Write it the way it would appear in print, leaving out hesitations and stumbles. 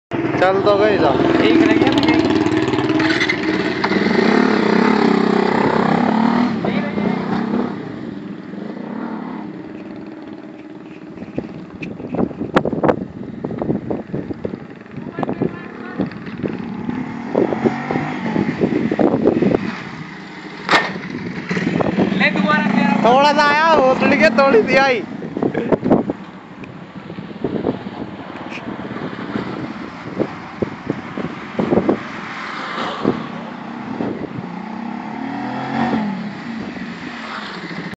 चल तो गई जा ठीक रहिए थोड़ा सा आया होटल के थोड़ी सी आई।